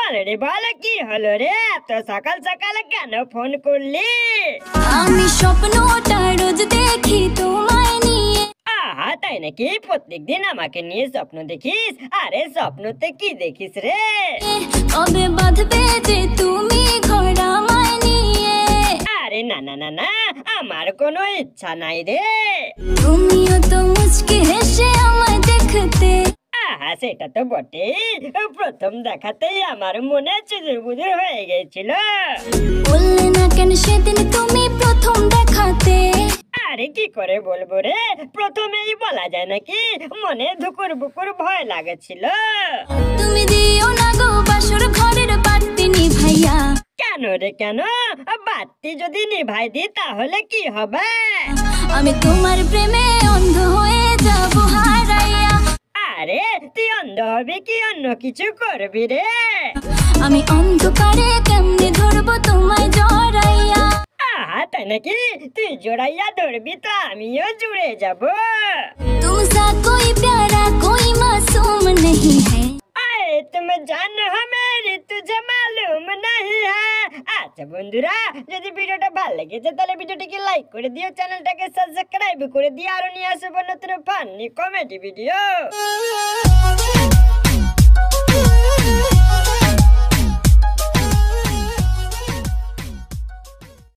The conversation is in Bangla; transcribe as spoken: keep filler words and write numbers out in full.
আরে বলো কি হলো রে, এত সকাল সকাল কেন ফোন করলি? আমি স্বপ্নটা রোজ দেখি তোমায় নিয়ে। আহা, তাই নাকি? প্রত্যেকদিন আমাকে নিয়ে স্বপ্ন দেখিস? আরে স্বপ্নতে কি দেখিস রে? কবে বাঁধবে যে তুমি ঘর আমায় নিয়ে? আরে না না না না, আমার কোনো ইচ্ছা নাই রে। তুমিও তো মুচকি হেসে আমায় দেখতে। আহা, সেটা তো বটেই, প্রথম দেখাতেই আমার মনে চুজুর বুজুর হয়ে গেছিল। বললে না কেন সেদিন তুমি প্রথম দেখাতে? আরে কি করে বলবো রে, প্রথমেই বলা যায় নাকি? মনে ধুকুর বুকুর ভয় লাগছিল। তুমি দিও না গো বাসর ঘরের বাতি নিভাইয়া। কেন রে কেন? বাতি যদি নিভাই দি তাহলে কি হবে? আমি তোমার প্রেমে অন্ধ হয়ে যাব হারাইয়া। আরে তুই অন্ধ হবে কি অন্য কিছু করবি রে? আমি অন্ধকারে কেমনে ধরবো তোমায় জড়াইয়া। আহা, তাই নাকি? তুই জোড়াইয়া ধরবি তো আমিও জুড়ে যাব। तुमसा कोई प्यारा कोई मासूम नहीं है। আরে তুমি জানো মেরি তুঝে মালুম নাহি হ্যাঁ। আচ্ছা বন্ধুরা, যদি ভিডিওটা ভালো লেগেছে তাহলে ভিডিওটিকে লাইক করে দিও, চ্যানেলটাকে সাবস্ক্রাইব করে দিও, আর নিয়ে আসবো নতুন ফানি কমেডি ভিডিও।